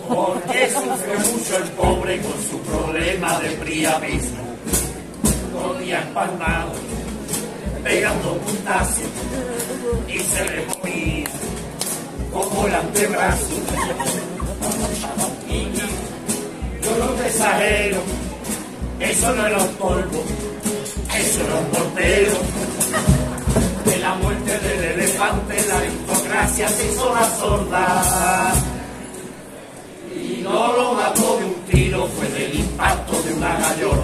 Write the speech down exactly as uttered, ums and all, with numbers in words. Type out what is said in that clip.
Porque sufre mucho el pobre con su problema de priapismo. Dos días palmado, pegando puntazos, y se le ponía como el antebrazo. Y yo no te exagero, eso no era un polvo, eso era un portero. De la muerte del elefante la aristocracia se hizo la sorda. Y no lo mató de un tiro, fue del impacto de una gallona.